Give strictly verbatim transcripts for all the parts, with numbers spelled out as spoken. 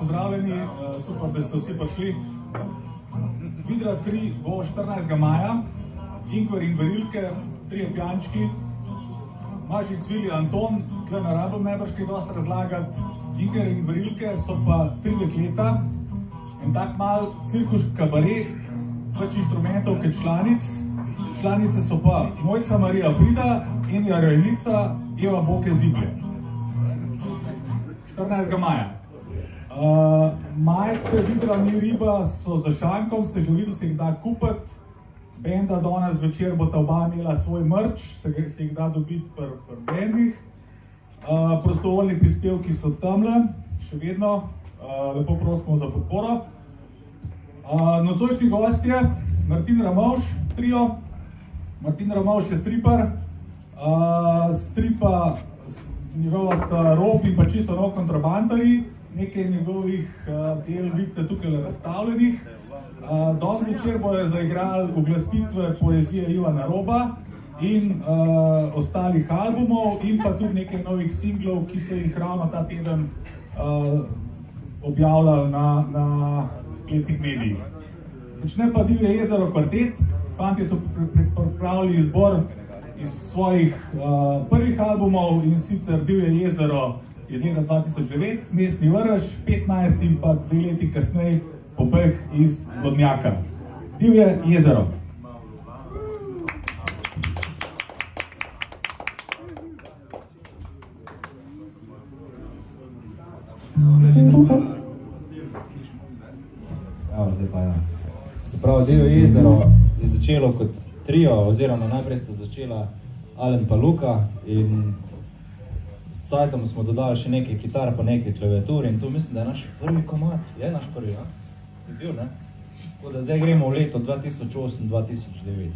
pozdravljeni, super, da ste vsi prišli. Vidra tri bo štirinajstega maja, Ingvar in Varilke, trije pijančki, Maši Cvili Anton, tle ne rabim najbrž kaj dosti razlagati. Ingvar in Varilke so pa tri dekleta, en tak mal cirkus kabaret, več inštrumentov kot članic. Članice so pa Mojca Marija Frida, Enja Rojnica, Eva Boke Ziblje. štirinajstega maja. Uh, majice Vidra ni riba so za šankom, ste že videli, se jih da kupiti. Benda danes večer bo ta oba imela svoj merch, se, se jih da dobiti pri pr bendih. Uh, prostovoljni prispevki so tamle, še vedno. Uh, lepo prosimo za podporo. Uh, nocojšnji gostje, Martin Ramovš, trio. Martin Ramovš je striper. Uh, stripa njegova sta Rob in pa čisto no kontrabandari. Nekaj njegovih uh, del vidite tukaj razstavljenih. Uh, danes večer bojo zaigrali uglasbitve poezije Ivana Roba in uh, ostalih albumov in pa tudi nekaj novih singlov, ki so jih ravno ta teden uh, objavljali na, na spletnih medijih. Začne pa Divje jezero kvartet. Fantje so pripravili izbor iz svojih uh, prvih albumov in sicer Divje jezero iz leta dva tisoč devet, Mestni vrš, petnajst in pa dve leti kasneje Pobeg iz Vodnjaka. Divje jezero. Ja, zdaj pa ja. Se pravi, Divje jezero je začelo kot trio, oziroma najprej sta začela Alen pa Luka in s cajtom smo dodali še nekaj kitar pa nekaj klaviatur in to mislim, da je naš prvi komad. Je naš prvi, ja? Je bil, ne? Tako da zdaj gremo v leto dva tisoč osem dva tisoč devet.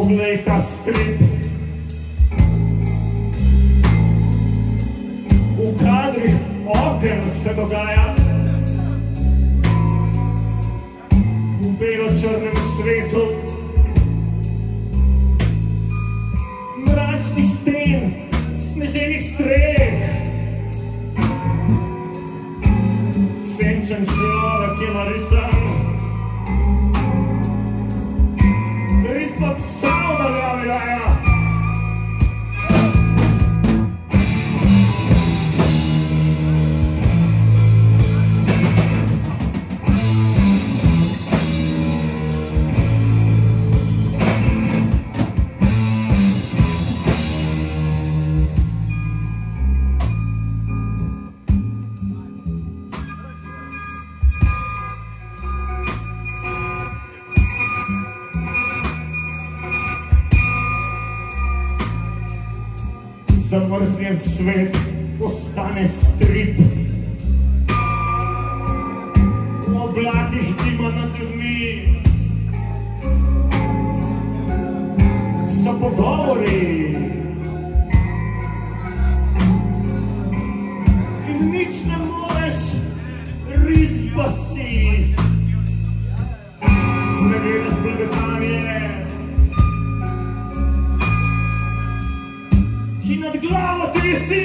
Poglej ta strip. V kadrih oken se dogaja, v belo-črnem svetu, mračnih sten, sneženih streh. Senčen človek je narisan, res pa psa udaljavljaja. Zamrznjen svet postane strip. V oblakih dima nad ljudmi so pogovori in nič ne moreš, res pa si. Ne gledaš blagotanje, ki nad glavo ti visi.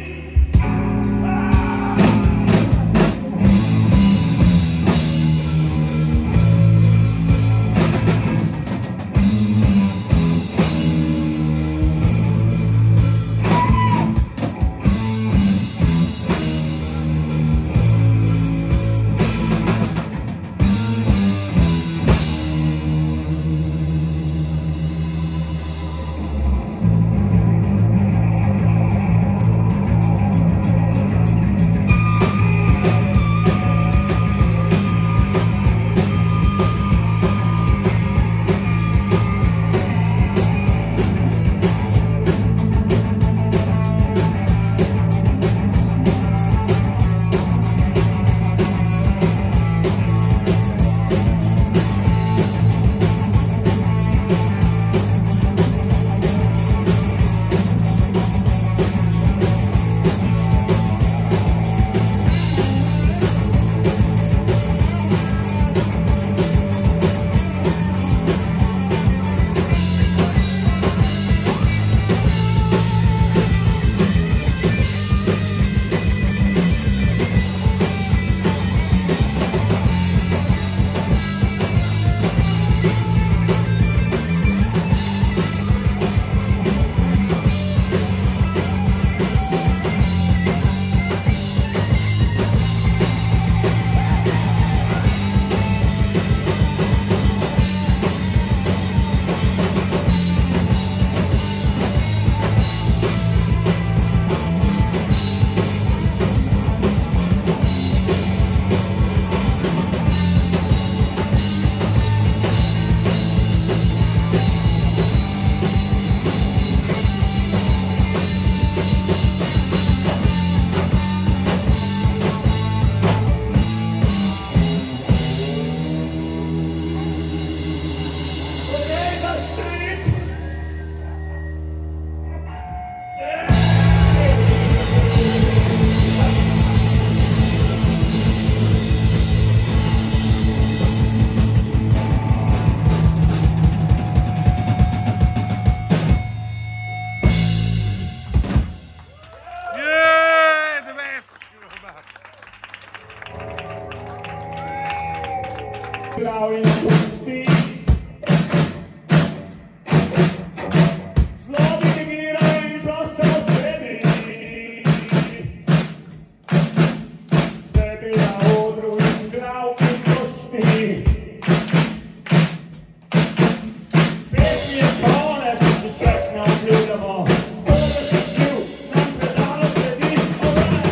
Zdravje pusti, zelo dirigira in prosto osebe, sebi na odru in glav in kosti. Pesmi je konec, če šveč ne obljubljamo, bolj se živ, nam predalo sledi oraj.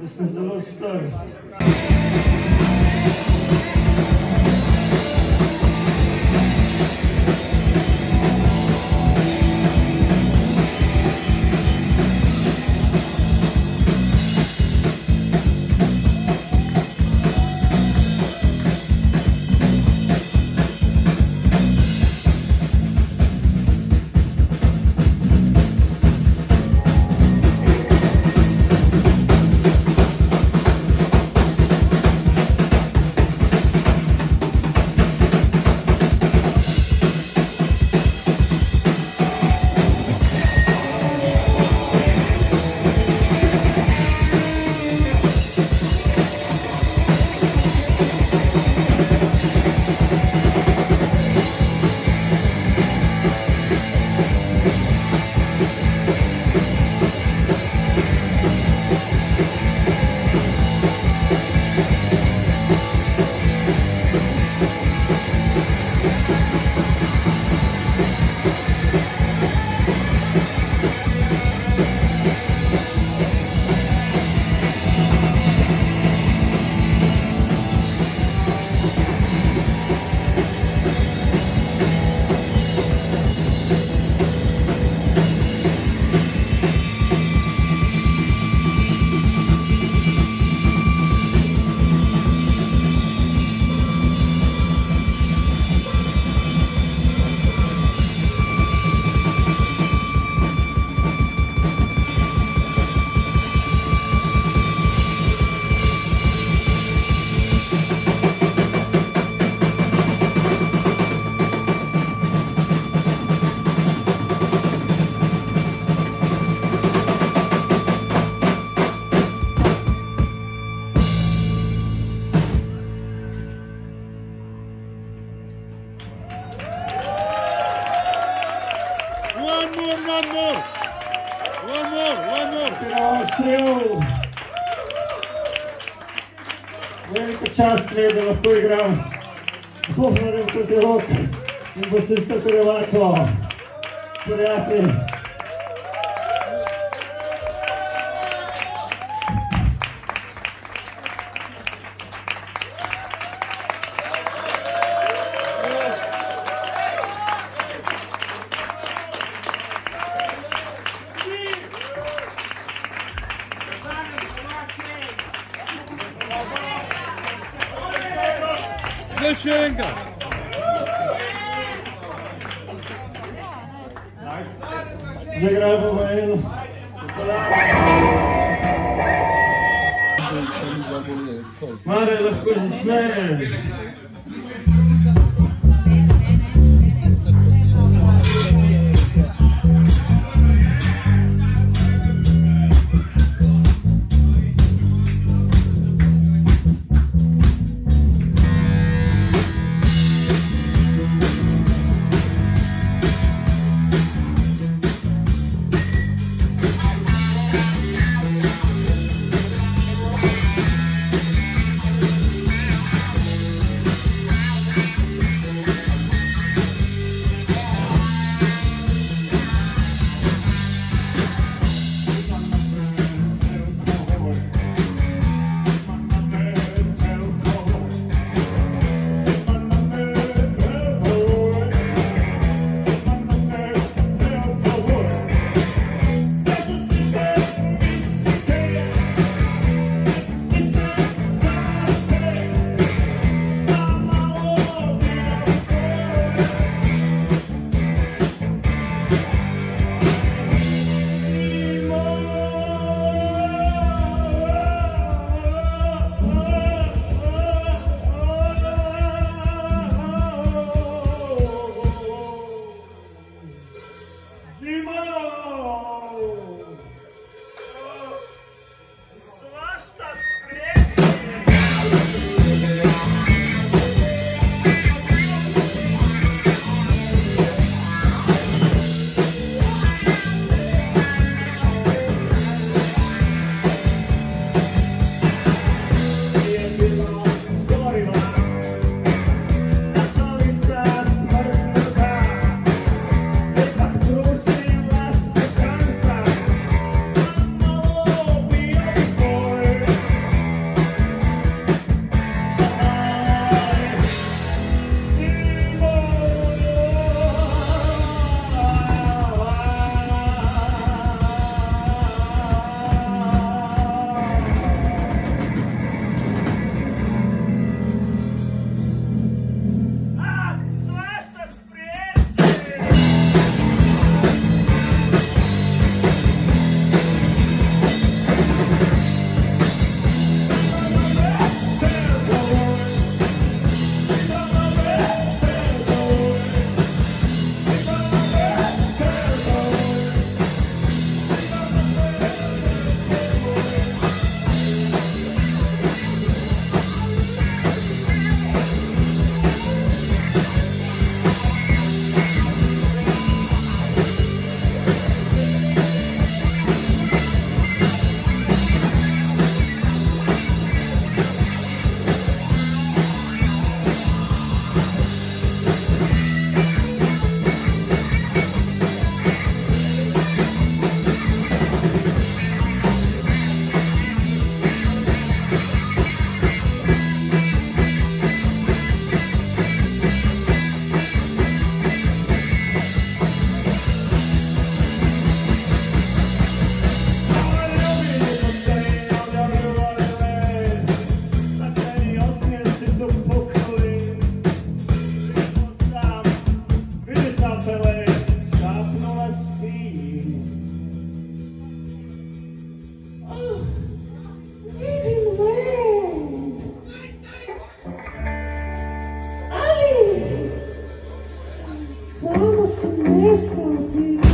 da sem zelo star. One more, one more. One more, one more. Avstrijo. Velika čast mi je, da lahko igram Bobnarjev proti Rok in basista Perevalko. Prijatelji. Še enkrat. Zagral bomo eno. Mare, lahko začneš. Vamos se nestati